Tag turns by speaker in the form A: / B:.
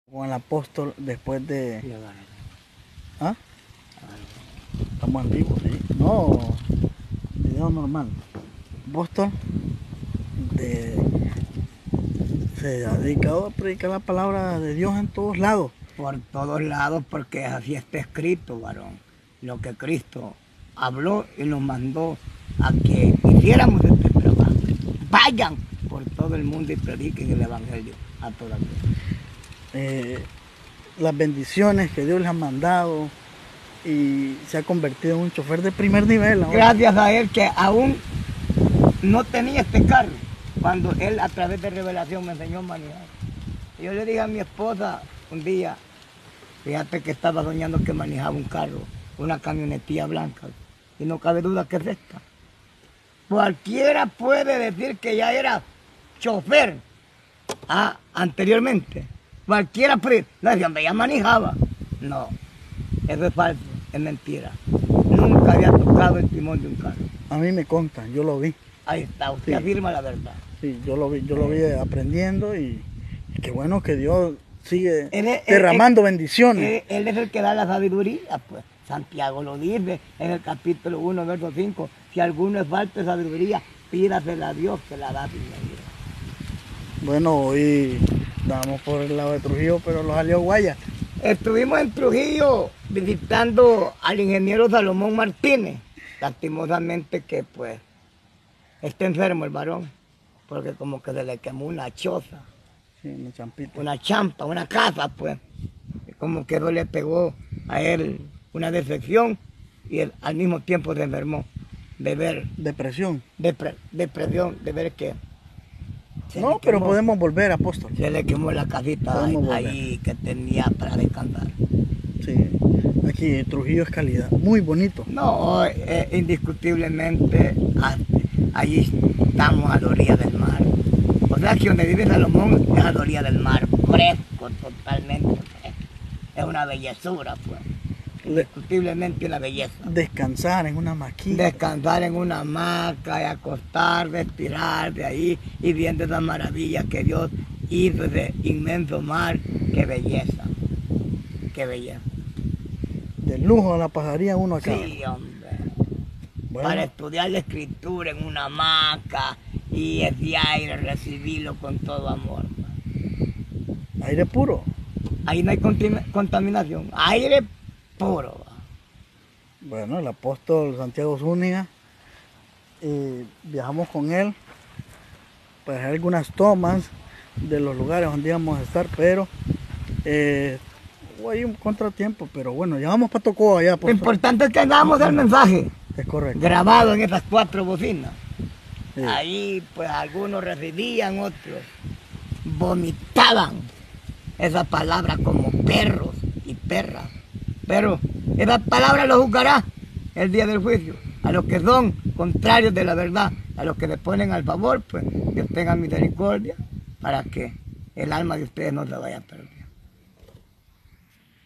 A: Con el apóstol después de... ¿Ah? Estamos en vivo, sí. No, video normal. Apóstol se ha dedicado a predicar la palabra de Dios en todos lados.
B: Por todos lados, porque así está escrito, varón. Lo que Cristo habló y nos mandó a que hiciéramos este trabajo. Vayan por todo el mundo y prediquen el evangelio a todas las
A: las bendiciones que Dios les ha mandado, y se ha convertido en un chofer de primer nivel ahora.
B: Gracias a él, que aún no tenía este carro, cuando él a través de revelación me enseñó a manejar. Yo le dije a mi esposa un día, fíjate que estaba soñando que manejaba un carro, una camionetilla blanca, y no cabe duda que es esta. Cualquiera puede decir que ya era chofer anteriormente. Cualquiera puede decir, no, hombre, ya manejaba. No, eso es falso, es mentira. Nunca había tocado el timón de un carro.
A: A mí me consta, yo lo vi.
B: Ahí está, usted
A: Sí.
B: afirma la verdad.
A: Sí, yo lo vi aprendiendo, y qué bueno que Dios sigue
B: Él
A: derramando bendiciones.
B: Él es el que da la sabiduría, pues. Santiago lo dice en el capítulo 1, verso 5. Si alguno es falta de sabiduría, pídasela a Dios, que la da sin medida.
A: Bueno, hoy estábamos por el lado de Trujillo, pero lo salió Guaya.
B: Estuvimos en Trujillo visitando al ingeniero Salomón Martínez. Lastimosamente que pues está enfermo el varón, porque como que se le quemó una choza,
A: Sí, una champita.
B: una champa, una casa, pues. Y como que eso le pegó a él una decepción, y él al mismo tiempo se enfermó de ver
A: Depresión.
B: depresión, de ver que se
A: No,
B: le
A: pero
B: quemó.
A: podemos volver, apóstol.
B: Se le quemó la casita
A: Podemos volver.
B: ahí que tenía para descansar.
A: Sí, aquí Trujillo es calidad, muy bonito.
B: No, indiscutiblemente allí estamos a la orilla del mar. O sea que donde vive Salomón es a la orilla del mar, fresco, totalmente fresco. Es una bellezura, pues. Indiscutiblemente una belleza.
A: Descansar en una maquita.
B: Descansar en una hamaca y acostar, respirar de ahí y viendo esa maravilla que Dios hizo, ese inmenso mar. Qué belleza, qué belleza.
A: De lujo la pasaría uno acá.
B: Sí, hombre.
A: Bueno,
B: Para estudiar la escritura en una hamaca y ese aire recibirlo con todo amor.
A: aire puro.
B: Ahí no hay contaminación, aire puro.
A: Bueno, el apóstol Santiago Zúñiga, viajamos con él para hacer algunas tomas de los lugares donde íbamos a estar, pero hubo ahí un contratiempo, pero bueno, ya vamos para Tocó allá.
B: Lo importante es que hagamos el mensaje
A: Es correcto.
B: grabado en esas 4 bocinas.
A: Sí.
B: Ahí pues algunos recibían, otros vomitaban esa palabra como perros y perras. Pero esa palabra lo juzgará el día del juicio. A los que son contrarios de la verdad, a los que le ponen al favor, pues Dios tenga misericordia para que el alma de ustedes no se vaya a perder.